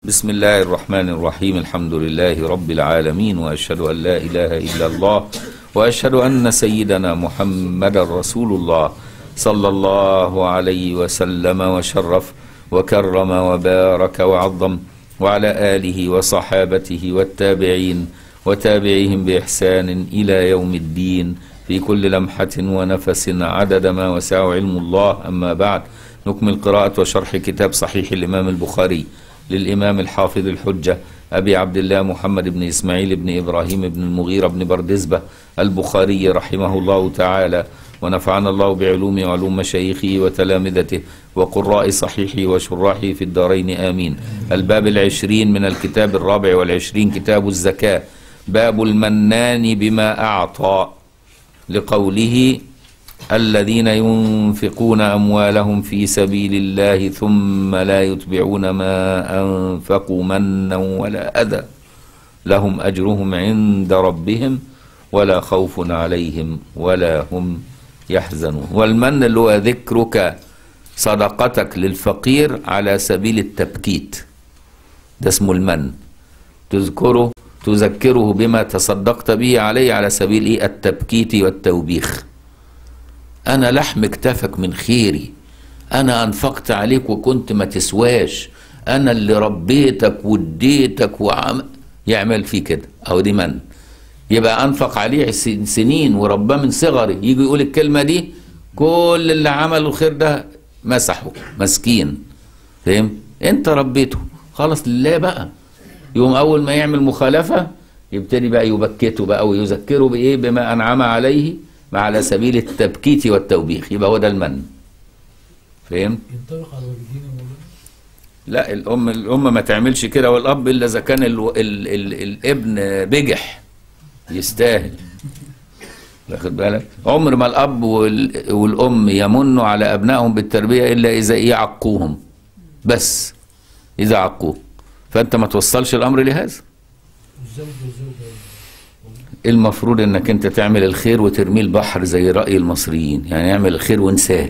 بسم الله الرحمن الرحيم. الحمد لله رب العالمين، وأشهد أن لا إله إلا الله، وأشهد أن سيدنا محمد رسول الله صلى الله عليه وسلم وشرف وكرم وبارك وعظم، وعلى آله وصحابته والتابعين وتابعيهم بإحسان إلى يوم الدين، في كل لمحة ونفس عدد ما وسع علم الله. أما بعد، نكمل قراءة وشرح كتاب صحيح الإمام البخاري للإمام الحافظ الحجة أبي عبد الله محمد بن إسماعيل بن إبراهيم بن المغيرة بن بردزبة البخاري رحمه الله تعالى، ونفعنا الله بعلوم وعلوم مشايخه وتلامذته وقراء صحيحه وشراحه في الدارين آمين. الباب 20 من الكتاب 24، كتاب الزكاة، باب المنان بما أعطى، لقوله: الذين ينفقون أموالهم في سبيل الله ثم لا يتبعون ما أنفقوا منا ولا أذى لهم أجرهم عند ربهم ولا خوف عليهم ولا هم يحزنون. والمن اللي هو ذكرك صدقتك للفقير على سبيل التبكيت، ده اسمه المن. تذكره بما تصدقت به عليه على سبيل التبكيت والتوبيخ. أنا لحم اكتفك من خيري، أنا أنفقت عليك وكنت ما تسواش، أنا اللي ربيتك واديتك يعمل فيه كده، أو دي من. يبقى أنفق عليه سنين ورباه من صغري، يجي يقول الكلمة دي، كل اللي عملوا الخير ده مسحه، مسكين. فهم؟ أنت ربيته خلاص لله بقى. يوم أول ما يعمل مخالفة يبتدي بقى يبكته بقى ويذكره بإيه؟ بما أنعم عليه على سبيل التبكيت والتوبيخ، يبقى هو ده المن. فهم؟ ينطبق على الوالدين يا مولانا؟ لا، الأم ما تعملش كده، والأب إلا إذا كان الابن بجح يستاهل. واخد بالك؟ عمر ما الأب والأم يمنوا على أبنائهم بالتربية إلا إذا يعقوهم، بس إذا عقوه. فأنت ما توصلش الأمر لهذا. الزوج والزوجة المفروض انك انت تعمل الخير وترميه البحر زي رأي المصريين، يعني اعمل الخير وانساه.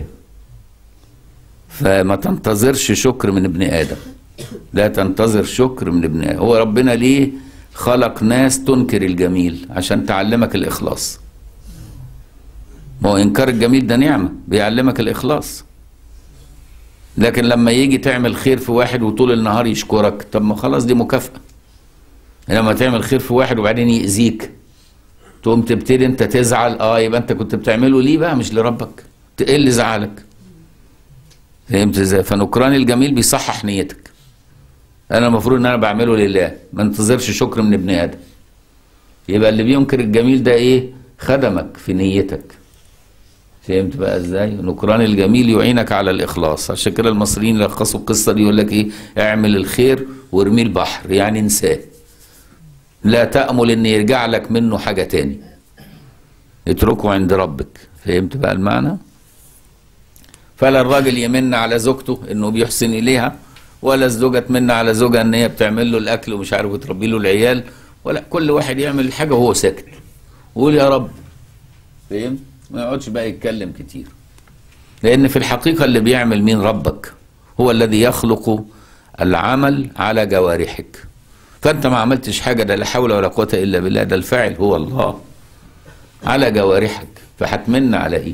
فما تنتظرش شكر من ابن آدم، لا تنتظر شكر من ابن آدم. هو ربنا ليه خلق ناس تنكر الجميل؟ عشان تعلمك الإخلاص. ما هو إنكار الجميل ده نعمة، بيعلمك الإخلاص. لكن لما يجي تعمل خير في واحد وطول النهار يشكرك، طب ما خلاص دي مكافأة. لما تعمل خير في واحد وبعدين يأذيك، تقوم تبتدي انت تزعل، يبقى انت كنت بتعمله ليه بقى مش لربك، تقل زعلك. فهمت ازاي؟ فنكران الجميل بيصحح نيتك. انا المفروض ان انا بعمله لله، ما انتظرش شكر من ابن ادم. يبقى اللي بينكر الجميل ده ايه؟ خدمك في نيتك. فهمت بقى ازاي؟ نكران الجميل يعينك على الاخلاص. عشان كده المصريين لخصوا القصه دي، يقول لك ايه؟ اعمل الخير وارميه البحر، يعني انساه، لا تأمل ان يرجع لك منه حاجة تاني، اتركه عند ربك. فهمت بقى المعنى؟ فلا الراجل يمن على زوجته انه بيحسن اليها، ولا الزوجة تمن على زوجها ان هي بتعمل له الاكل ومش عارف وتربي له العيال، ولا كل واحد يعمل الحاجة وهو ساكت ويقول يا رب. فهمت؟ ما يقعدش بقى يتكلم كتير، لان في الحقيقة اللي بيعمل مين؟ ربك. هو الذي يخلق العمل على جوارحك. فأنت ما عملتش حاجة، ده لا حول ولا قوة إلا بالله، ده الفاعل هو الله على جوارحك، فهتمن على إيه؟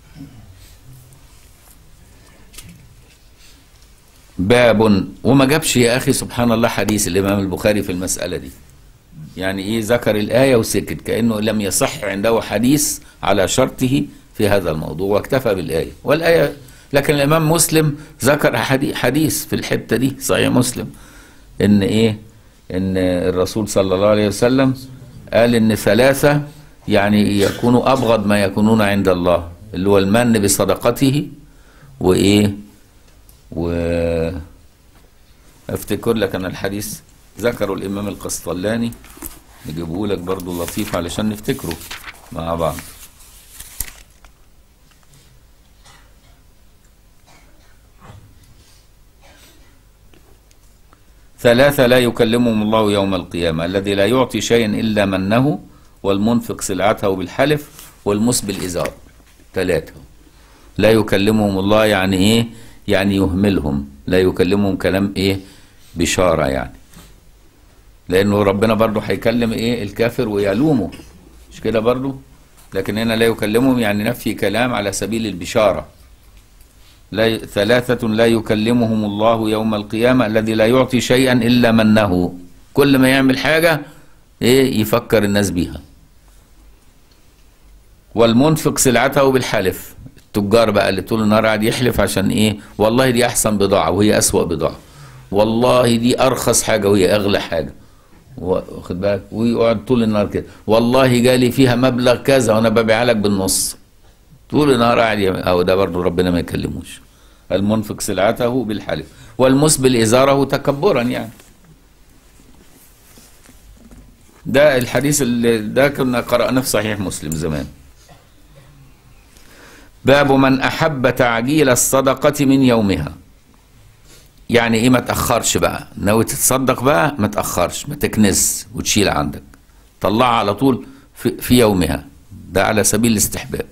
باب. وما جابش يا أخي سبحان الله حديث الإمام البخاري في المسألة دي، يعني إيه؟ ذكر الآية وسكت، كأنه لم يصح عنده حديث على شرطه في هذا الموضوع، واكتفى بالآية والآية. لكن الإمام مسلم ذكر حديث في الحتة دي، صحيح مسلم، إن إيه؟ إن الرسول صلى الله عليه وسلم قال إن ثلاثة يعني يكونوا أبغض ما يكونون عند الله، اللي هو المن بصدقته، وإيه، أفتكر لك أنا الحديث ذكره الإمام القسطلاني، نجيبه لك برضو لطيف علشان نفتكره مع بعض. ثلاثة لا يكلمهم الله يوم القيامة: الذي لا يعطي شيئا إلا منه، والمنفق سلعته بالحلف، والمسبل الإزار. ثلاثة لا يكلمهم الله، يعني إيه؟ يعني يهملهم، لا يكلمهم كلام إيه؟ بشارة يعني، لأنه ربنا برضه هيكلم إيه الكافر ويلومه، مش كده برضه؟ لكن هنا لا يكلمهم يعني نفي كلام على سبيل البشارة. لا ثلاثة لا يكلمهم الله يوم القيامة الذي لا يعطي شيئا إلا منه، كل ما يعمل حاجة إيه يفكر الناس بيها. والمنفق سلعته بالحلف، التجار بقى اللي طول النهار قاعد يحلف عشان إيه، والله دي أحسن بضاعة وهي أسوأ بضاعة، والله دي أرخص حاجة وهي أغلى حاجة، واخد بالك، ويقعد طول النهار كده، والله جالي فيها مبلغ كذا وأنا ببيعها لك بالنص، طول النهار قاعد أو ده برضه ربنا ما يكلموش. المنفق سلعته بالحلف، والمسبل إزاره تكبرا يعني. ده الحديث اللي ده كنا قرأناه في صحيح مسلم زمان. باب من أحب تعجيل الصدقة من يومها، يعني إيه ما تأخرش بقى، ناوي تتصدق بقى ما تأخرش، ما تكنس وتشيل عندك، طلعها على طول في يومها، ده على سبيل الاستحباب.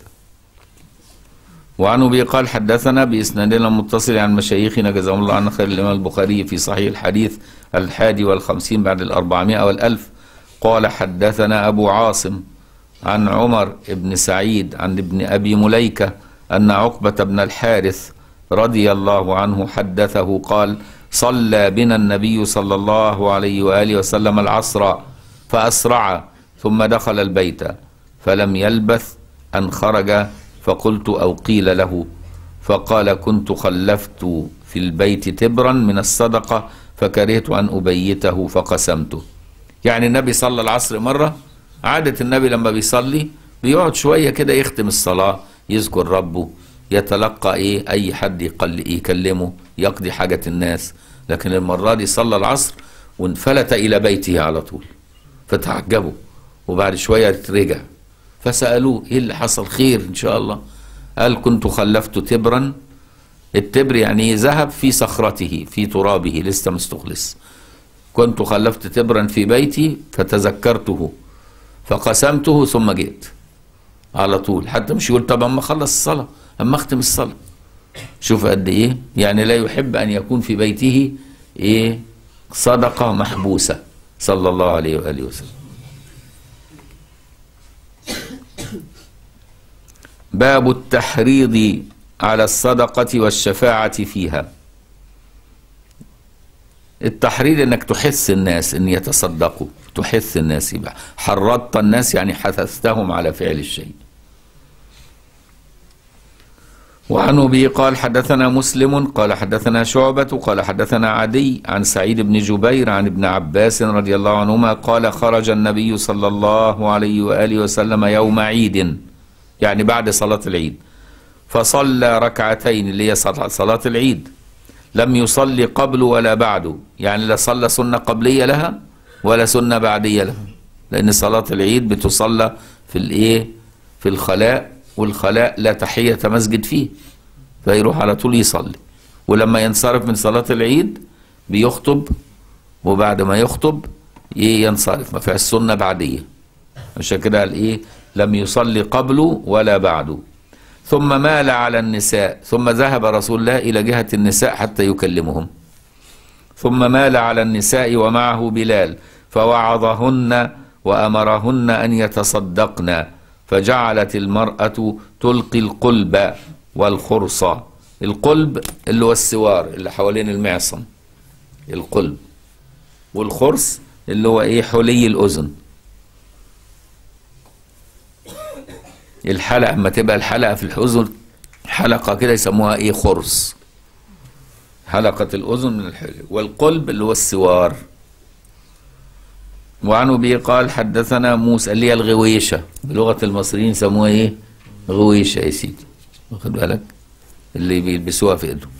وعن أبي قال حدثنا بإسنادنا المتصل عن مشايخنا جزاهم الله عنا خير الإمام البخاري في صحيح الحديث 51 بعد 400 والألف قال حدثنا أبو عاصم عن عمر بن سعيد عن ابن أبي مليكة أن عقبة بن الحارث رضي الله عنه حدثه قال صلى بنا النبي صلى الله عليه وآله وسلم العصر فأسرع ثم دخل البيت فلم يلبث أن خرج، فقلت أو قيل له، فقال كنت خلفت في البيت تبرا من الصدقة فكرهت أن أبيته فقسمته. يعني النبي صلى العصر مرة، عادة النبي لما بيصلي بيقعد شوية كده يختم الصلاة، يذكر ربه، يتلقى أي حد يكلمه، يقضي حاجة الناس. لكن المرة دي صلى العصر وانفلت إلى بيته على طول، فتعجبوا، وبعد شوية رجع فسألوه إيه اللي حصل، خير إن شاء الله؟ قال كنت خلفت تبرا، التبر يعني ذهب في صخرته في ترابه لسه مستخلص، كنت خلفت تبرا في بيتي فتذكرته فقسمته ثم جئت على طول، حتى مش يقول طب اما اخلص الصلاه اما اختم الصلاه. شوف قد ايه يعني لا يحب ان يكون في بيته صدقه محبوسه صلى الله عليه واله وسلم. باب التحريض على الصدقه والشفاعه فيها. التحريض انك تحث الناس ان يتصدقوا، تحث الناس، يبقى حرضت الناس يعني حثثتهم على فعل الشيء. وعن أبي قال حدثنا مسلم قال حدثنا شعبة قال حدثنا عدي عن سعيد بن جبير عن ابن عباس رضي الله عنهما قال خرج النبي صلى الله عليه وآله وسلم يوم عيد، يعني بعد صلاة العيد، فصلى ركعتين اللي هي صلاة العيد، لم يصلي قبل ولا بعد، يعني لا صلى سنة قبلية لها ولا سنة بعدية لها، لأن صلاة العيد بتصلى في الخلاء، والخلاء لا تحية مسجد فيه، فيروح على طول يصلي، ولما ينصرف من صلاة العيد بيخطب، وبعد ما يخطب ينصرف، ما فيهاش سنة بعدية، عشان كده قال لم يصلي قبل ولا بعد. ثم مال على النساء، ثم ذهب رسول الله إلى جهة النساء حتى يكلمهم، ثم مال على النساء ومعه بلال فوعظهن وأمرهن أن يتصدقن، فجعلت المرأة تلقي القلب والخرص، القلب اللي هو السوار اللي حوالين المعصم، القلب، والخرص اللي هو حلي الأذن، الحلقة، اما تبقى الحلقة في الأذن حلقة كده يسموها خرص، حلقة الأذن من الحلق، والقلب اللي هو السوار. وعن أبي قال حدثنا موسى اللي هي الغويشة، بلغة المصريين يسموها غويشة يا سيدي، واخد بالك، اللي بيلبسوها في ايدهم.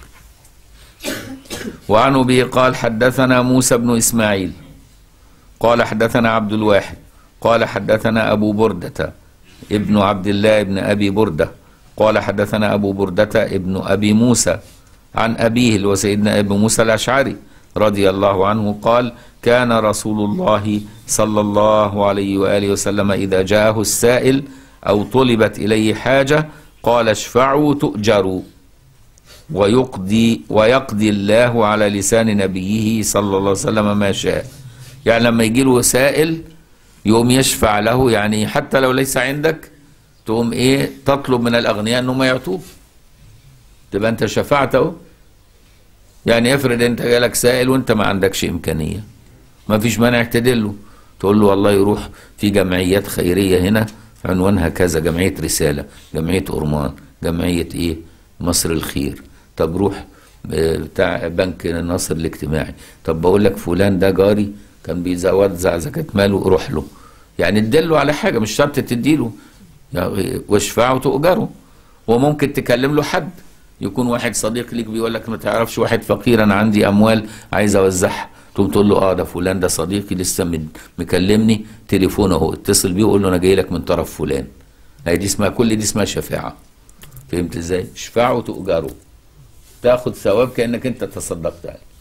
وعن أبي قال حدثنا موسى بن إسماعيل قال حدثنا عبد الواحد قال حدثنا أبو بردة ابن عبد الله ابن أبي بردة قال حدثنا أبو بردة ابن أبي موسى عن أبيه اللي هو سيدنا أبو موسى الأشعري رضي الله عنه قال كان رسول الله صلى الله عليه وآله وسلم إذا جاءه السائل أو طلبت إليه حاجة قال اشفعوا تؤجروا، ويقضي الله على لسان نبيه صلى الله عليه وسلم ما شاء. يعني لما يجي له سائل يقوم يشفع له، يعني حتى لو ليس عندك تقوم ايه تطلب من الاغنياء انهم يعطوك، تبقى انت شفعت اهو. يعني افرض انت جالك سائل وانت ما عندكش امكانيه، ما فيش مانع تدله، تقول له والله يروح في جمعيات خيريه هنا عنوانها كذا، جمعيه رساله، جمعيه أورمان، جمعيه ايه مصر الخير، طب روح بتاع بنك الناصر الاجتماعي، طب بقول لك فلان ده جاري كان بيوزع زكاه ماله، روح له. يعني تدله على حاجه، مش شرط تديله، يعني واشفعه تؤجره. وممكن تكلم له حد، يكون واحد صديق ليك بيقول لك ما تعرفش واحد فقير انا عندي اموال عايز اوزعها، تقوم تقول له اه ده فلان ده صديقي لسه مكلمني تليفونه اهو، اتصل بيه وقول له انا جاي لك من طرف فلان. هي دي اسمها، كل دي اسمها شفاعه. فهمت ازاي؟ اشفعه وتؤجره، تاخد ثواب كانك انت تصدقت عليه.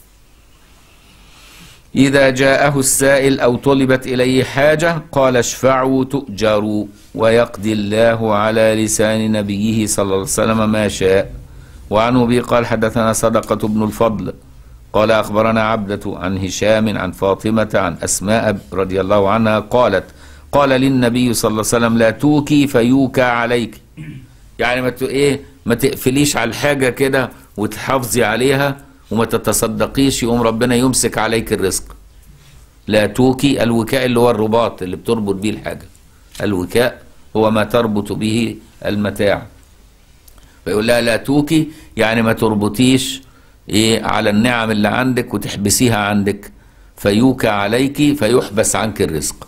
إذا جاءه السائل أو طلبت إليه حاجة قال اشفعوا تؤجروا ويقضي الله على لسان نبيه صلى الله عليه وسلم ما شاء. وعنه به قال حدثنا صدقة بن الفضل قال أخبرنا عبدة عن هشام عن فاطمة عن أسماء رضي الله عنها قالت قال للنبي صلى الله عليه وسلم لا توكي فيوكى عليك. يعني ما تقفليش على الحاجة كده وتحافظي عليها وما تتصدقيش يقوم ربنا يمسك عليك الرزق. لا توكي، الوكاء اللي هو الرباط اللي بتربط بيه الحاجة، الوكاء هو ما تربط به المتاع. فيقول لها لا توكي يعني ما تربطيش ايه على النعم اللي عندك وتحبسيها عندك، فيوكى عليك فيحبس عنك الرزق.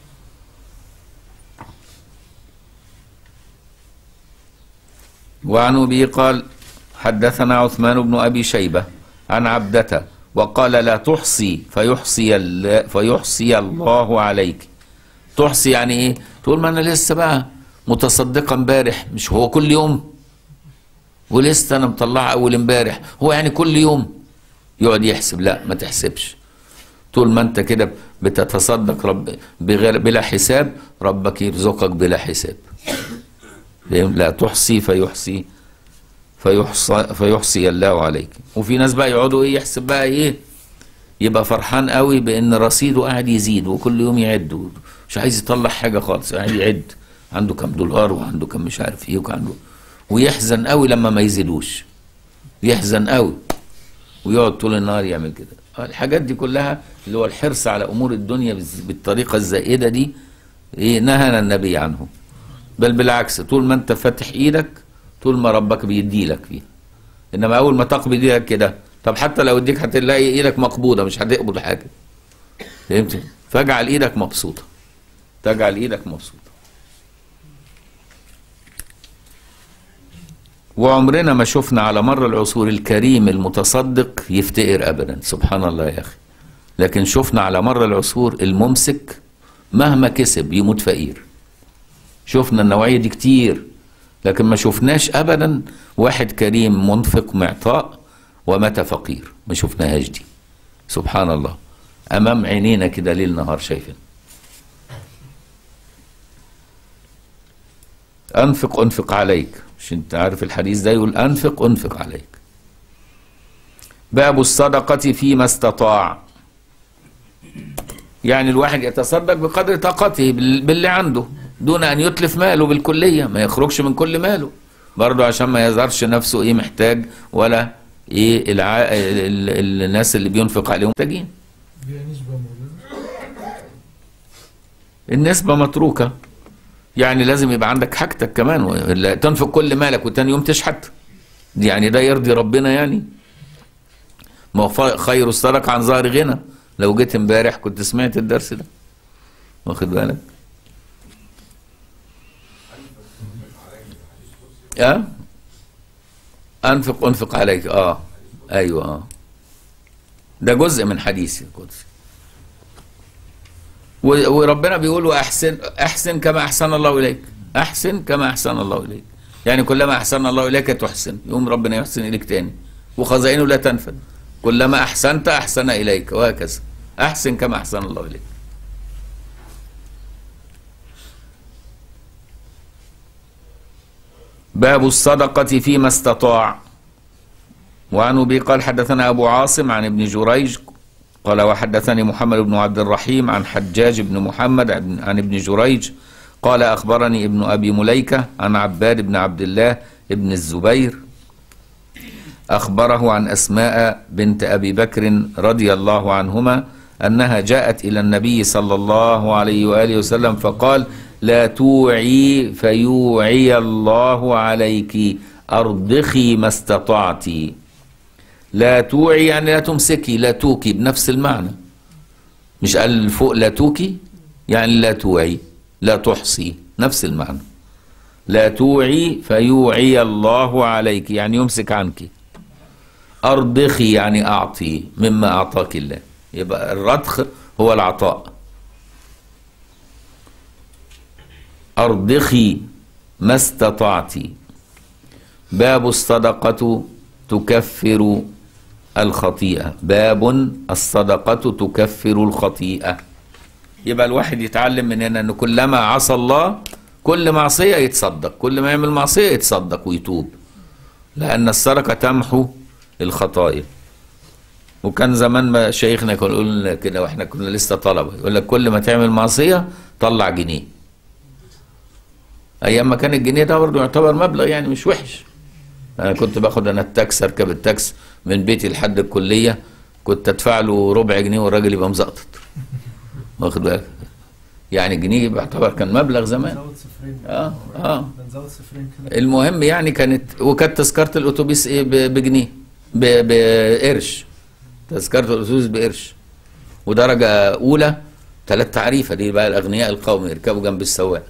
وعن أبي قال حدثنا عثمان بن أبي شيبة عن عبدة وقال لا تحصي فيحصي الله عليك. تحصي يعني ايه؟ تقول ما انا لسه بقى متصدقه امبارح، مش هو كل يوم؟ ولسه انا مطلعه اول امبارح، هو يعني كل يوم؟ يقعد يحسب. لا ما تحسبش، طول ما انت كده بتتصدق بلا حساب ربك يرزقك بلا حساب. لا تحصي فيحصي الله عليك. وفي ناس بقى يقعدوا ايه يحسب بقى ايه، يبقى فرحان قوي بان رصيده قاعد يزيد وكل يوم يعد، مش عايز يطلع حاجه خالص، قاعد يعد عنده كام دولار وعنده كام مش عارف ايه وعنده، ويحزن قوي لما ما يزيدوش، يحزن قوي ويقعد طول النهار يعمل كده. الحاجات دي كلها اللي هو الحرص على امور الدنيا بالطريقه الزائده دي ايه نهانا النبي عنه. بل بالعكس، طول ما انت فاتح ايدك طول ما ربك بيدي لك فيها. انما اول ما تقبض ايدك كده، طب حتى لو اديك هتلاقي ايدك مقبوضه مش هتقبض حاجه. فهمت؟ فاجعل ايدك مبسوطه، تجعل ايدك مبسوطه. وعمرنا ما شفنا على مر العصور الكريم المتصدق يفتقر ابدا، سبحان الله يا اخي. لكن شفنا على مر العصور الممسك مهما كسب يموت فقير. شفنا النوعيه دي كتير، لكن ما شفناش ابدا واحد كريم منفق معطاء ومات فقير، ما شفناهاش دي. سبحان الله، امام عينينا كده ليل نهار شايفين. انفق عليك، مش انت عارف الحديث ده يقول انفق عليك. باب الصدقة فيما استطاع، يعني الواحد يتصدق بقدر طاقته باللي عنده دون ان يتلف ماله بالكلية، ما يخرجش من كل ماله برضه عشان ما يظهرش نفسه ايه محتاج، ولا ايه الناس اللي بينفق عليهم محتاجين. النسبة متروكة، يعني لازم يبقى عندك حاجتك كمان، تنفق كل مالك وتاني يوم تشحت، يعني ده يرضي ربنا يعني؟ ما هو خير الصدقة عن ظهر غنى. لو جيت امبارح كنت سمعت الدرس ده، واخد بالك؟ انفق عليك. ايوه ده جزء من حديث القدسي. وربنا بيقول احسن كما احسن الله اليك، احسن كما احسن الله اليك، يعني كلما احسن الله اليك تحسن، يقوم ربنا يحسن اليك تاني، وخزائنه لا تنفد، كلما احسنت احسن اليك، وهكذا. احسن كما احسن الله اليك. باب الصدقة فيما استطاع. وعن أبي قال حدثنا أبو عاصم عن ابن جريج قال وحدثني محمد بن عبد الرحيم عن حجاج بن محمد عن ابن جريج قال أخبرني ابن أبي مليكة عن عباد بن عبد الله ابن الزبير أخبره عن أسماء بنت أبي بكر رضي الله عنهما أنها جاءت إلى النبي صلى الله عليه وآله وسلم فقال لا توعي فيوعي الله عليك أرضخي ما استطعت. لا توعي يعني لا تمسكي، لا توكي بنفس المعنى، مش قال فوق لا توكي يعني لا توعي لا تحصي، نفس المعنى. لا توعي فيوعي الله عليك يعني يمسك عنك. أرضخي يعني أعطي مما أعطاك الله، يبقى الرضخ هو العطاء. أرضخي ما استطعت. باب الصدقة تكفر الخطيئة. باب الصدقة تكفر الخطيئة. يبقى الواحد يتعلم من هنا أن كلما عصى الله كل معصية يتصدق، كل ما يعمل معصية يتصدق ويتوب، لأن السرقة تمحو الخطايا. وكان زمان ما شيخنا كانوا يقول لنا كده واحنا كنا لسه طلبة، يقول لك كل ما تعمل معصية طلع جنيه. أيام ما كان الجنيه ده برضه يعتبر مبلغ يعني مش وحش. أنا كنت باخد التاكس، أركب التاكس من بيتي لحد الكلية، كنت أدفع له ربع جنيه والراجل يبقى مزقطط. واخد بالك؟ يعني جنيه بيعتبر كان مبلغ زمان. بنزود صفرين كده. المهم يعني وكانت تذكرة الأتوبيس إيه بجنيه، بقرش. تذكرة الأتوبيس بقرش. ودرجة أولى 3 تعريفة، دي بقى الأغنياء القوم يركبوا جنب السواق.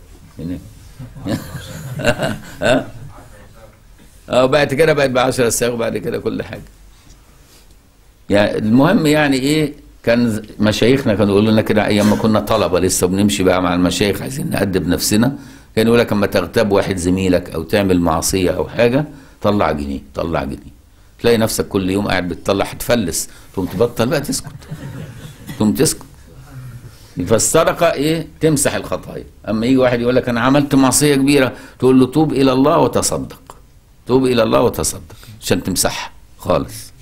وبعد كده بقت ب10 ساغ، وبعد كده كل حاجة. يعني المهم يعني إيه، كان مشايخنا كانوا يقولوا لنا كده ايام ما كنا طلبه لسه بنمشي بقى مع المشايخ عايزين نأدب نفسنا، كان يقول لك اما تغتاب واحد زميلك او تعمل معصيه او حاجه طلع جنيه، طلع جنيه. تلاقي نفسك كل يوم قاعد بتطلع هتفلس، تقوم تبطل بقى تسكت، تقوم تسكت. فالسرقه ايه؟ تمسح الخطايا. اما يجي واحد يقول لك انا عملت معصيه كبيره، تقول له توب الى الله وتصدق، توب الى الله وتصدق عشان تمسحها خالص.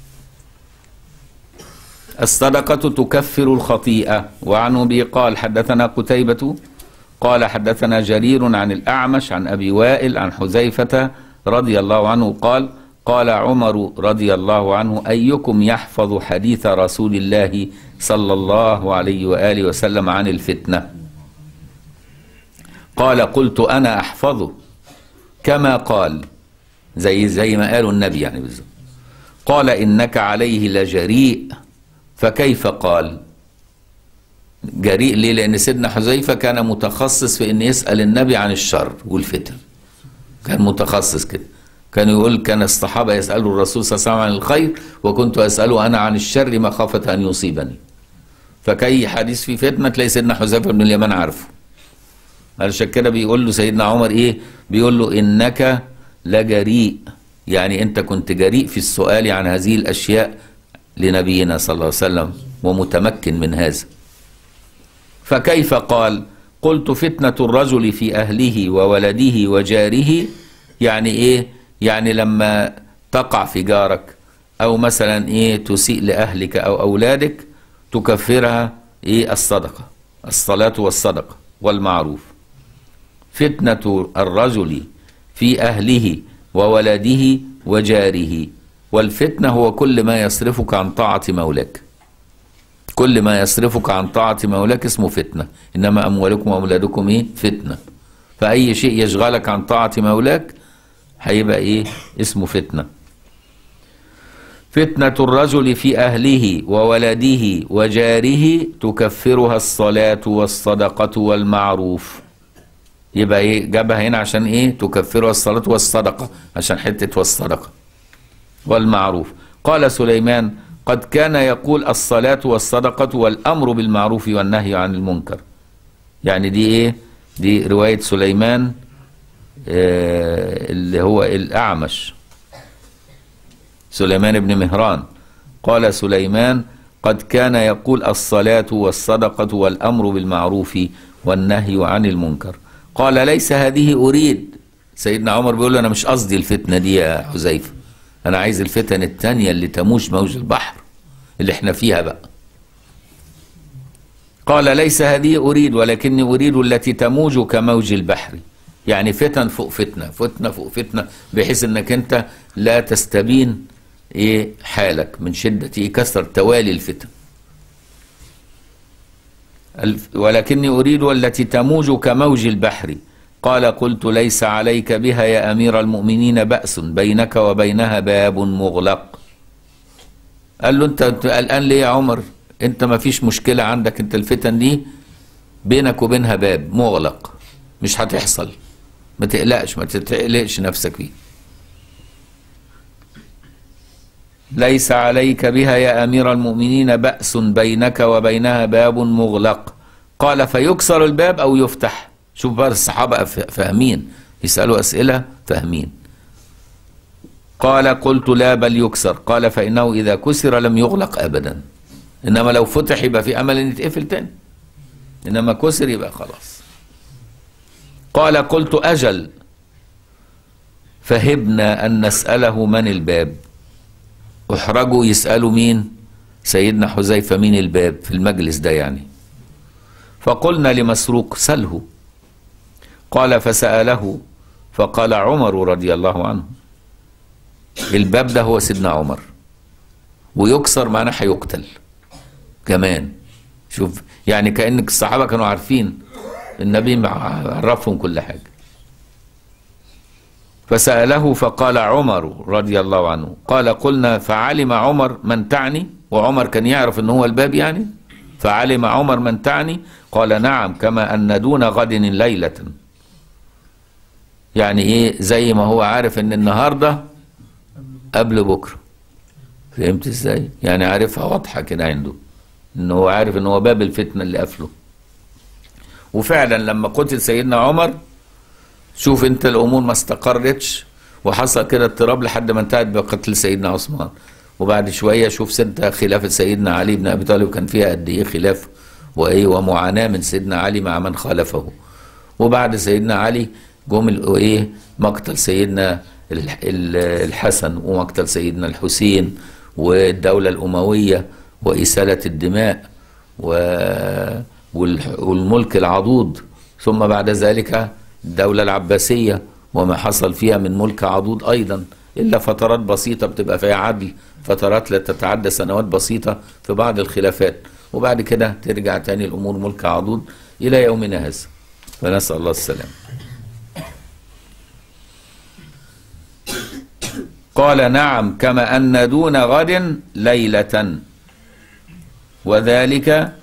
الصدقة تكفر الخطيئة. وعن أبي قال حدثنا قتيبة قال حدثنا جرير عن الأعمش عن أبي وائل عن حذيفة رضي الله عنه قال قال عمر رضي الله عنه أيكم يحفظ حديث رسول الله صلى الله عليه وآله وسلم عن الفتنة؟ قال قلت أنا أحفظه كما قال، زي ما قالوا النبي يعني بالظبط. قال إنك عليه لجريء. فكيف قال جريء؟ ليه؟ لأن سيدنا حذيفة كان متخصص في أن يسأل النبي عن الشر والفتن، كان متخصص كده. كان يقول كان الصحابة يسألوا الرسول صلى الله عليه وسلم عن الخير وكنت أسأله أنا عن الشر مخافة أن يصيبني. فكي حديث في فتنة تلاقي سيدنا حذيفة بن اليمان عارفه. علشان كده بيقول له سيدنا عمر إيه؟ بيقول له إنك لجريء، يعني أنت كنت جريء في السؤال عن هذه الأشياء لنبينا صلى الله عليه وسلم ومتمكن من هذا. فكيف قال؟ قلت فتنة الرجل في أهله وولده وجاره. يعني إيه؟ يعني لما تقع في جارك أو مثلا إيه تسيء لأهلك أو أولادك تكفرها إيه؟ الصدقة، الصلاة والصدقة والمعروف. فتنة الرجل في أهله وولده وجاره. والفتنة هو كل ما يصرفك عن طاعة مولاك، كل ما يصرفك عن طاعة مولاك اسمه فتنة. إنما أموالكم وأولادكم إيه؟ فتنة. فأي شيء يشغلك عن طاعة مولاك هيبقى إيه؟ اسمه فتنة. فتنة الرجل في أهله وولده وجاره تكفرها الصلاة والصدقة والمعروف. يبقى إيه؟ جابها هنا عشان إيه؟ تكفرها الصلاة والصدقة، عشان حتة والصدقة والمعروف. قال سليمان قد كان يقول الصلاة والصدقة والأمر بالمعروف والنهي عن المنكر. يعني دي إيه؟ دي رواية سليمان اللي هو الأعمش، سليمان بن مهران. قال سليمان قد كان يقول الصلاة والصدقة والأمر بالمعروف والنهي عن المنكر. قال ليس هذه أريد. سيدنا عمر بيقول له أنا مش قصدي الفتنة دي يا حذيفة، أنا عايز الفتن التانية اللي تموج موج البحر اللي احنا فيها بقى. قال ليس هذه أريد ولكني أريد التي تموج كموج البحر، يعني فتن فوق فتنة، فتنة فوق فتنة، بحيث انك انت لا تستبين ايه حالك من شدة ايه كثرة توالي الفتن. ولكني أريد التي تموج كموج البحر. قال قلت ليس عليك بها يا أمير المؤمنين بأس، بينك وبينها باب مغلق. قال له انت قلقان ليه يا عمر؟ انت ما فيش مشكلة عندك، انت الفتن دي بينك وبينها باب مغلق مش هتحصل، ما تقلقش، ما تقلقش نفسك فيه. ليس عليك بها يا أمير المؤمنين بأس، بينك وبينها باب مغلق. قال فيكسر الباب أو يفتح. شوف بقى الصحابة فاهمين، يسألوا أسئلة فاهمين. قال قلت لا بل يكسر. قال فإنه إذا كسر لم يغلق أبدا، إنما لو فتح يبقى في أمل أن يتقفل تاني، إنما كسر يبقى خلاص. قال قلت أجل. فهبنا أن نسأله من الباب. احرجوا يسألوا مين؟ سيدنا حذيفة مين الباب في المجلس ده يعني. فقلنا لمسروق سله. قال فسأله فقال عمر رضي الله عنه. الباب ده هو سيدنا عمر، ويكسر معناه هيقتل كمان. شوف يعني كأنك الصحابة كانوا عارفين، النبي عرفهم كل حاجة. فسأله فقال عمر رضي الله عنه. قال قلنا فعلم عمر من تعني، وعمر كان يعرف ان هو الباب يعني. فعلم عمر من تعني. قال نعم كما أن دون غد ليلة، يعني ايه زي ما هو عارف ان النهاردة قبل بكرة. فهمت ازاي؟ يعني عارفها واضحة كده عنده، ان هو عارف ان هو باب الفتنة اللي قفله. وفعلا لما قتل سيدنا عمر، شوف انت الامور ما استقرتش، وحصل كده اضطراب لحد ما انتهت بقتل سيدنا عثمان. وبعد شويه شوف انت خلافه سيدنا علي بن ابي طالب كان فيها قد ايه خلاف وايه ومعاناه من سيدنا علي مع من خالفه. وبعد سيدنا علي جم ايه مقتل سيدنا الحسن ومقتل سيدنا الحسين والدوله الامويه واساله الدماء والملك العضوض، ثم بعد ذلك الدولة العباسية وما حصل فيها من ملك عضوض أيضا، إلا فترات بسيطة بتبقى فيها عدل، فترات لا تتعدى سنوات بسيطة في بعض الخلافات، وبعد كده ترجع تاني الأمور ملك عضوض إلى يومنا هذا، فنسأل الله السلام. قال نعم كما أن دون غد ليلة، وذلك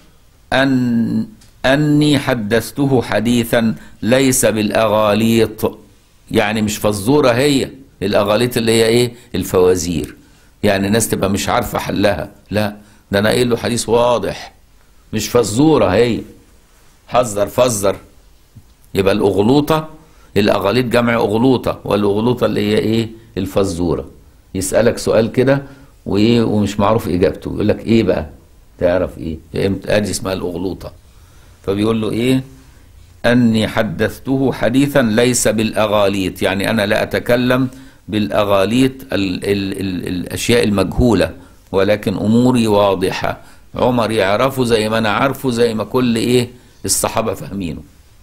أني حدثته حديثا ليس بالأغاليط، يعني مش فزورة هي الأغاليط اللي هي إيه الفوازير، يعني الناس تبقى مش عارفة حلها، لا ده أنا قايل له حديث واضح مش فزورة هي. حذر فزر، يبقى الأغلوطة الأغاليط جمع أغلوطة، والأغلوطة اللي هي إيه الفزورة. يسألك سؤال كده وإيه ومش معروف إجابته، يقول لك إيه بقى تعرف إيه، أدي اسمها الأغلوطة. فبيقول له ايه اني حدثته حديثا ليس بالاغاليط، يعني انا لا اتكلم بالاغاليط الاشياء المجهولة، ولكن اموري واضحة، عمر يعرفه زي ما انا عارفه، زي ما كل ايه الصحابة فاهمينه.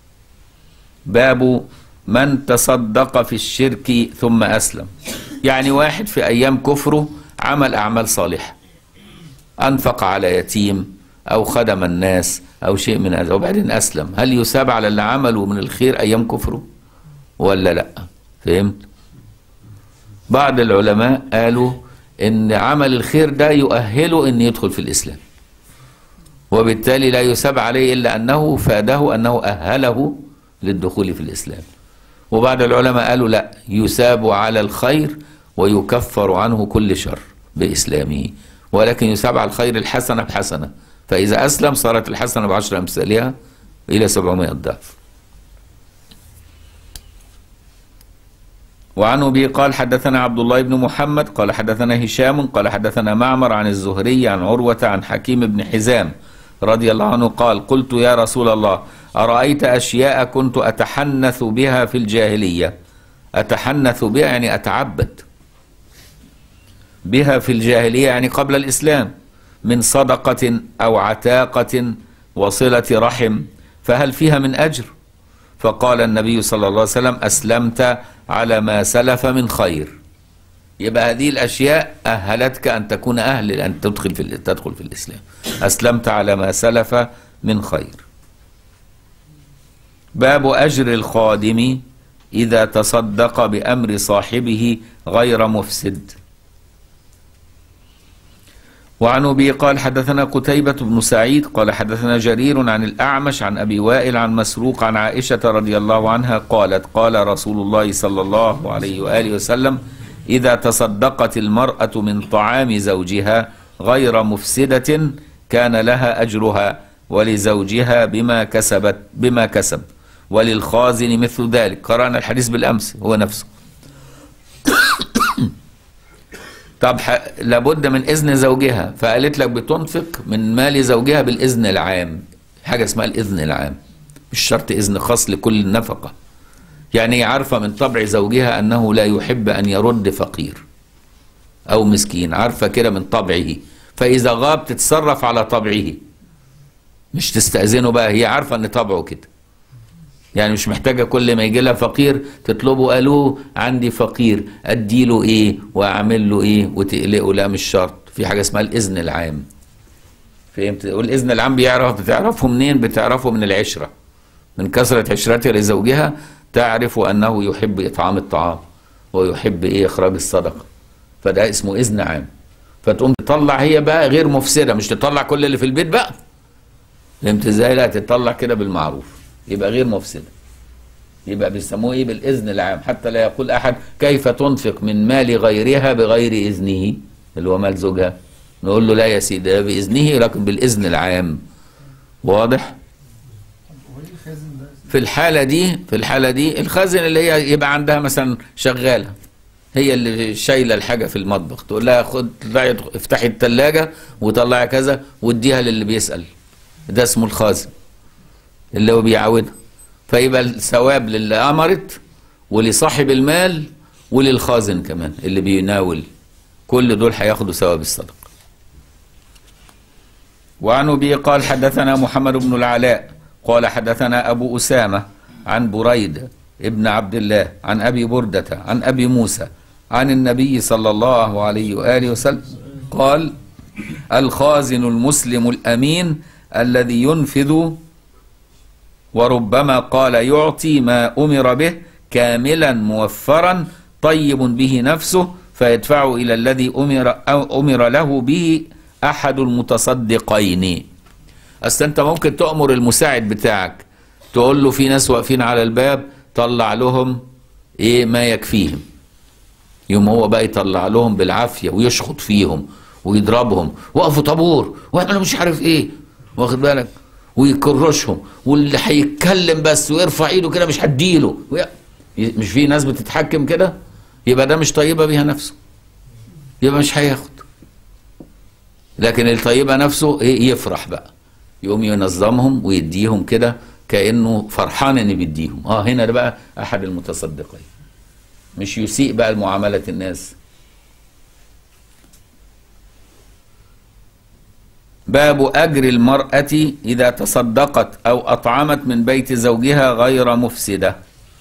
باب من تصدق في الشرك ثم اسلم، يعني واحد في ايام كفره عمل اعمال صالحة، انفق على يتيم او خدم الناس او شيء من هذا وبعدين اسلم، هل يثاب على اللي عمله من الخير ايام كفره ولا لا؟ فهمت؟ بعض العلماء قالوا ان عمل الخير ده يؤهله ان يدخل في الاسلام، وبالتالي لا يثاب عليه الا انه فاده، انه اهله للدخول في الاسلام. وبعض العلماء قالوا لا، يثاب على الخير ويكفر عنه كل شر باسلامه، ولكن يثاب على الخير الحسنه بحسنه، فإذا أسلم صارت الحسنة ب10 أمثالها إلى 700 ضعف. وعنه به قال حدثنا عبد الله بن محمد قال حدثنا هشام قال حدثنا معمر عن الزهري عن عروة عن حكيم بن حزام رضي الله عنه قال قلت يا رسول الله أرأيت أشياء كنت أتحنث بها في الجاهلية. أتحنث بها يعني أتعبد، بها في الجاهلية يعني قبل الإسلام من صدقة أو عتاقة وصلة رحم، فهل فيها من أجر؟ فقال النبي صلى الله عليه وسلم: أسلمت على ما سلف من خير. يبقى هذه الأشياء أهلتك أن تكون أهل أن تدخل في الإسلام. أسلمت على ما سلف من خير. باب أجر الخادم إذا تصدق بأمر صاحبه غير مفسد. وعن أبي قال حدثنا قتيبة بن سعيد قال حدثنا جرير عن الأعمش عن أبي وائل عن مسروق عن عائشة رضي الله عنها قالت: قال رسول الله صلى الله عليه وآله وسلم: إذا تصدقت المرأة من طعام زوجها غير مفسدة كان لها أجرها ولزوجها بما كسب وللخازن مثل ذلك. قرأنا الحديث بالأمس هو نفسه. طب لابد من إذن زوجها، فقالت لك بتنفق من مال زوجها بالإذن العام، حاجة اسمها الإذن العام، مش شرط إذن خاص لكل النفقة. يعني عارفة من طبع زوجها أنه لا يحب أن يرد فقير أو مسكين، عارفة كده من طبعه، فإذا غاب تتصرف على طبعه، مش تستأذنه بقى، هي عارفة أن طبعه كده. يعني مش محتاجة كل ما يجي لها فقير تطلبه: قالوا عندي فقير أديله إيه وأعمل له إيه وتقلقه. لا، مش شرط، في حاجة اسمها الإذن العام. فهمت؟ والإذن العام بتعرفه منين؟ بتعرفه من العشرة، من كثرة عشرتها لزوجها تعرف أنه يحب إطعام الطعام ويحب إيه إخراج الصدقة، فده اسمه إذن عام. فتقوم تطلع هي بقى غير مفسدة، مش تطلع كل اللي في البيت بقى. فهمت إزاي؟ لا، تطلع كده بالمعروف، يبقى غير مفسدة. يبقى بيسموه ايه؟ بالاذن العام، حتى لا يقول احد كيف تنفق من مال غيرها بغير اذنه، اللي هو مال زوجها. نقول له لا يا سيدي، ده باذنه لكن بالاذن العام. واضح؟ في الحالة دي الخازن اللي هي يبقى عندها مثلا شغالة، هي اللي شايلة الحاجة في المطبخ، تقول لها خد افتحي الثلاجة وطلعي كذا واديها للي بيسأل، ده اسمه الخازن اللي هو بيعاودها. فيبقى الثواب للي أمرت ولصاحب المال وللخازن كمان اللي بيناول، كل دول هياخدوا ثواب الصدقة. وعن أبي قال حدثنا محمد بن العلاء قال حدثنا أبو أسامة عن بريدة ابن عبد الله عن أبي بردة عن أبي موسى عن النبي صلى الله عليه وآله وسلم قال: الخازن المسلم الأمين الذي ينفذ، وربما قال يعطي ما أمر به كاملا موفرا طيب به نفسه فيدفعه إلى الذي أمر له به أحد المتصدقين. أصل أنت ممكن تأمر المساعد بتاعك، تقول له في ناس واقفين على الباب طلع لهم إيه ما يكفيهم، يوم هو بقى يطلع لهم بالعافية ويشخط فيهم ويضربهم، وقفوا طابور واعملوا مش عارف إيه، واخد بالك، ويكرشهم، واللي هيتكلم بس ويرفع ايده كده مش هديله. مش في ناس بتتحكم كده؟ يبقى ده مش طيبه بيها نفسه، يبقى مش هياخد. لكن الطيبه نفسه ايه؟ يفرح بقى، يقوم ينظمهم ويديهم كده كانه فرحان ان بيديهم. هنا ده بقى احد المتصدقين، مش يسيء بقى لمعامله الناس. باب أجر المرأة إذا تصدقت أو أطعمت من بيت زوجها غير مفسدة.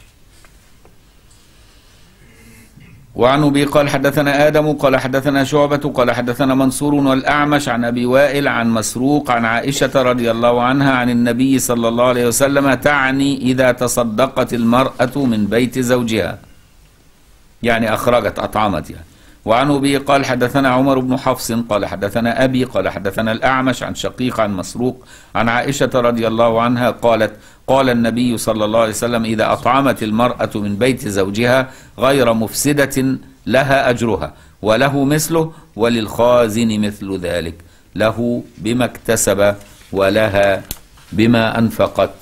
وعن أبي قال حدثنا آدم قال حدثنا شعبة قال حدثنا منصور والأعمش عن أبي وائل عن مسروق عن عائشة رضي الله عنها عن النبي صلى الله عليه وسلم تعني إذا تصدقت المرأة من بيت زوجها، يعني أخرجت أطعمت يعني. وعن أبي قال حدثنا عمر بن حفص قال حدثنا أبي قال حدثنا الأعمش عن شقيق عن مسروق عن عائشة رضي الله عنها قالت: قال النبي صلى الله عليه وسلم: إذا أطعمت المرأة من بيت زوجها غير مفسدة لها أجرها وله مثله وللخازن مثل ذلك، له بما اكتسب ولها بما أنفقت.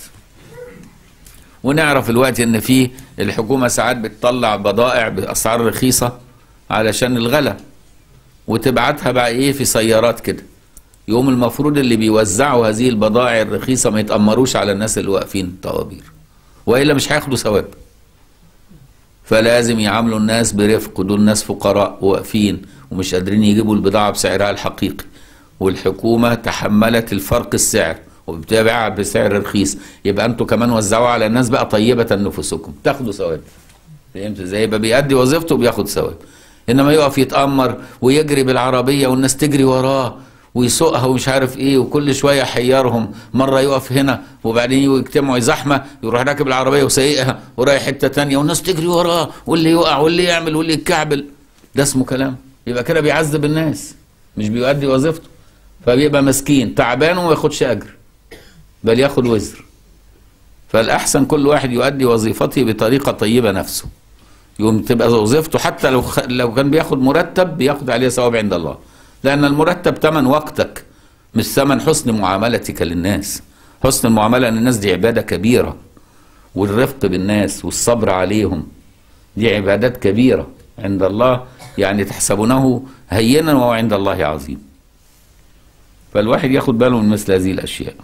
ونعرف الوقت إن في الحكومة ساعات بتطلع بضائع بأسعار رخيصة علشان الغلا، وتبعتها بقى ايه في سيارات كده، يوم المفروض اللي بيوزعوا هذه البضائع الرخيصة ما يتأمروش على الناس اللي واقفين طوابير، وإلا مش هياخدوا ثواب. فلازم يعاملوا الناس برفق، دول ناس فقراء واقفين ومش قادرين يجيبوا البضاعة بسعرها الحقيقي، والحكومة تحملت الفرق السعر وبتبيعها بسعر رخيص، يبقى انتوا كمان وزعوا على الناس بقى طيبة نفوسكم تاخدوا ثواب. فهمت ازاي؟ يبقى بيأدي وظيفته وبياخد ثواب. انما يقف يتأمر ويجري بالعربية والناس تجري وراه ويسوقها ومش عارف ايه، وكل شويه يحيرهم، مره يقف هنا وبعدين يجتمعوا زحمه يروح راكب العربيه وسايقها ورايح حته تانية والناس تجري وراه، واللي يقع واللي يعمل واللي يتكعبل، ده اسمه كلام؟ يبقى كده بيعذب الناس مش بيؤدي وظيفته، فبيبقى مسكين تعبان وما ياخدش اجر بل ياخد وزر. فالاحسن كل واحد يؤدي وظيفته بطريقه طيبه نفسه، يقوم تبقى وظيفته حتى لو كان بياخد مرتب بياخد عليه ثواب عند الله، لأن المرتب ثمن وقتك مش ثمن حسن معاملتك للناس. حسن المعاملة للناس دي عبادة كبيرة، والرفق بالناس والصبر عليهم دي عبادات كبيرة عند الله، يعني تحسبونه هينا وهو عند الله عظيم. فالواحد ياخد باله من مثل هذه الأشياء.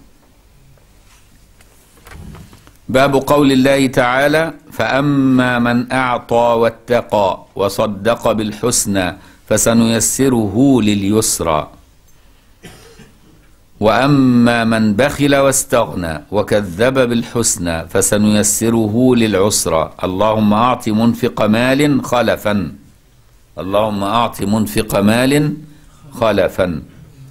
باب قول الله تعالى: فأما من أعطى واتقى وصدق بالحسنى فسنيسره لليسرى، وأما من بخل واستغنى وكذب بالحسنى فسنيسره للعسرى. اللهم أعط منفق مال خلفا، اللهم أعط منفق مال خلفا.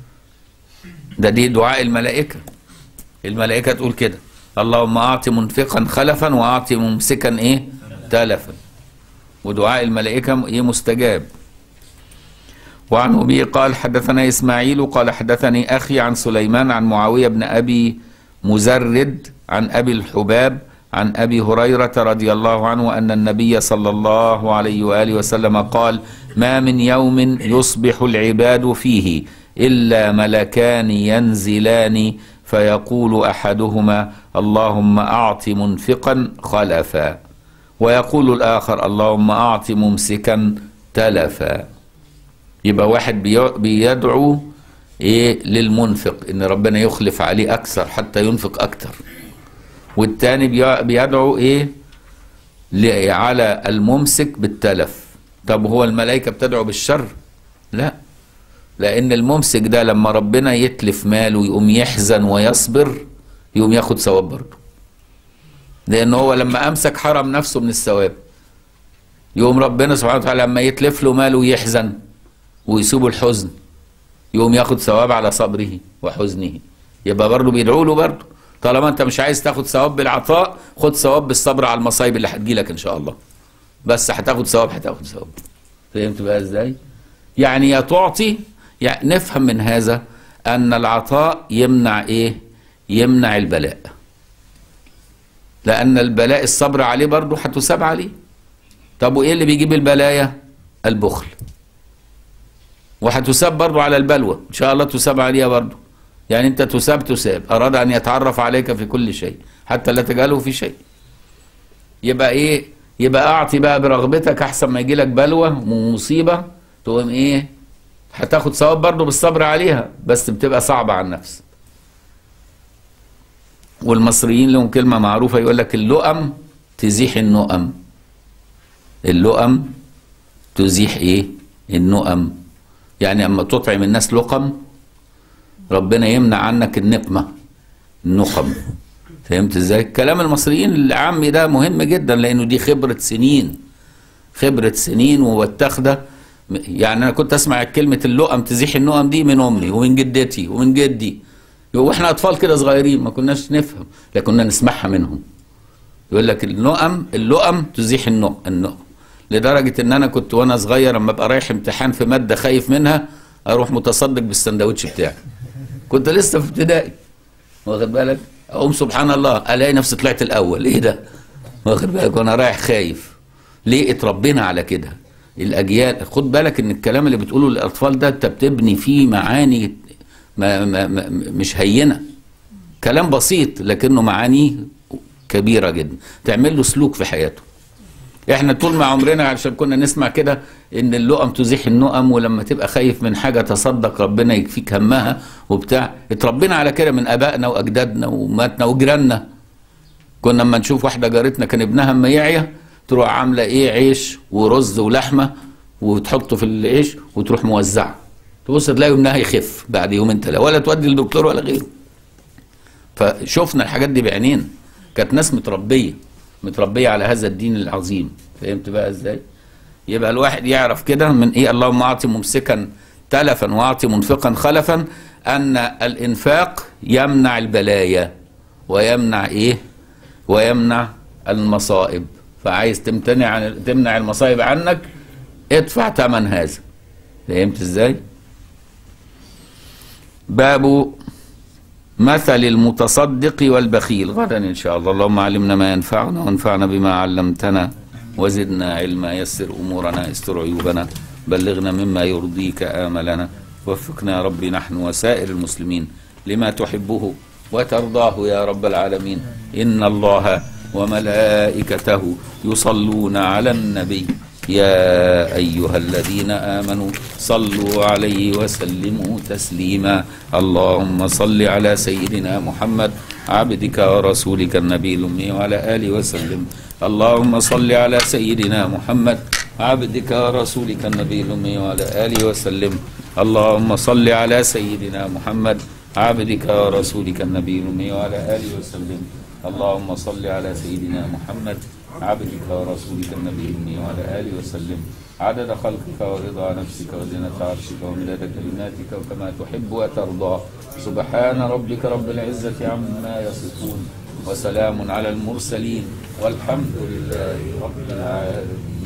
دي دعاء الملائكة، الملائكة تقول كده: اللهم أعط منفقا خلفا وأعط ممسكا إيه تلفا. ودعاء الملائكة إيه مستجاب. وعن أبي قال: حدثنا إسماعيل قال حدثني أخي عن سليمان عن معاوية بن أبي مزرد عن أبي الحباب عن أبي هريرة رضي الله عنه أن النبي صلى الله عليه وآله وسلم قال: ما من يوم يصبح العباد فيه إلا ملكان ينزلان فيقول أحدهما: اللهم أعط منفقا خلفا، ويقول الآخر: اللهم أعط ممسكا تلفا. يبقى واحد بيدعو ايه للمنفق ان ربنا يخلف عليه اكثر حتى ينفق اكثر، والتاني بيدعو ايه على الممسك بالتلف. طب هو الملائكة بتدعو بالشر؟ لا، لان الممسك ده لما ربنا يتلف ماله يقوم يحزن ويصبر يقوم ياخد ثواب برضه، لان هو لما امسك حرم نفسه من الثواب، يقوم ربنا سبحانه وتعالى لما يتلف له ماله يحزن ويسيبوا الحزن يقوم ياخد ثواب على صبره وحزنه. يبقى برضه بيدعوا له برضه، طالما انت مش عايز تاخد ثواب بالعطاء خد ثواب بالصبر على المصايب اللي هتجيلك ان شاء الله، بس هتاخد ثواب هتاخد ثواب. فهمت بقى ازاي؟ يعني يا تعطي، يعني نفهم من هذا ان العطاء يمنع ايه؟ يمنع البلاء، لان البلاء الصبر عليه برضه هتثاب عليه. طب وايه اللي بيجيب البلايا؟ البخل، وهتثاب برضه على البلوى ان شاء الله، تثاب عليها برضه. يعني انت تثاب اراد ان يتعرف عليك في كل شيء حتى لا تجعله في شيء. يبقى ايه؟ يبقى اعطي بقى برغبتك احسن ما يجي لك بلوى ومصيبه تقوم ايه؟ هتاخد ثواب برضه بالصبر عليها، بس بتبقى صعبه على النفس. والمصريين لهم كلمه معروفه يقول لك: اللؤم تزيح النؤم. اللؤم تزيح ايه؟ النؤم. يعني اما تطعم الناس لقم ربنا يمنع عنك النقمه النقم. فهمت ازاي؟ كلام المصريين العامي ده مهم جدا، لانه دي خبره سنين، خبره سنين ومتاخده. يعني انا كنت اسمع كلمه اللؤم تزيح النؤم دي من امي ومن جدتي ومن جدي، واحنا اطفال كده صغيرين ما كناش نفهم، لكن كنا نسمعها منهم. يقول لك اللؤم تزيح النؤم. لدرجه ان انا كنت وانا صغير لما ابقى رايح امتحان في ماده خايف منها اروح متصدق بالسندوتش بتاعي، كنت لسه في ابتدائي، واخد بالك؟ اقوم سبحان الله الاقي نفسي طلعت الاول. ايه ده؟ واخد بالك؟ وانا رايح خايف. ليه؟ اتربينا على كده الاجيال. خد بالك ان الكلام اللي بتقوله للاطفال ده انت بتبني فيه معاني ما مش هينه، كلام بسيط لكنه معانيه كبيره جدا، تعمل له سلوك في حياته. احنا طول ما عمرنا عشان كنا نسمع كده ان اللؤم تزيح النؤم، ولما تبقى خايف من حاجه تصدق ربنا يكفيك همها وبتاع. اتربينا على كده من ابائنا واجدادنا وامهاتنا وجيراننا. كنا لما نشوف واحده جارتنا كان ابنها اما يعيا تروح عامله ايه، عيش ورز ولحمه وتحطه في العيش وتروح موزعه، تبص تلاقي ابنها يخف بعد يومين ثلاثه، ولا تودي للدكتور ولا غيره. فشفنا الحاجات دي بعينينا، كانت ناس متربيه على هذا الدين العظيم. فهمت بقى ازاي؟ يبقى الواحد يعرف كده من ايه، اللهم اعطي ممسكا تلفا واعطي منفقا خلفا، ان الانفاق يمنع البلايا ويمنع ايه، ويمنع المصائب. فعايز تمنع المصائب عنك، ادفع ثمن هذا. فهمت ازاي؟ باب مثل المتصدق والبخيل غدا ان شاء الله. اللهم علمنا ما ينفعنا وانفعنا بما علمتنا وزدنا علما، يسر امورنا، استر عيوبنا، بلغنا مما يرضيك آملنا، وفقنا يا ربي نحن وسائر المسلمين لما تحبه وترضاه يا رب العالمين. إن الله وملائكته يصلون على النبي يا أيها الذين آمنوا صلوا عليه وسلموا تسليما. اللهم صل على سيدنا محمد عبدك ورسولك النبي الأمي وعلى آله وسلم. اللهم صل على سيدنا محمد عبدك ورسولك النبي الأمي وعلى آله وسلم. اللهم صل على سيدنا محمد عبدك ورسولك النبي الأمي وعلى آله وسلم. اللهم صل على سيدنا محمد عبدك ورسولك النبي الأمي وعلى آله وسلم، عدد خلقك ورضا نفسك وزنة عرشك ومداد كلماتك وكما تحب وترضى. سبحان ربك رب العزة عما يصفون، وسلام على المرسلين، والحمد لله رب العالمين.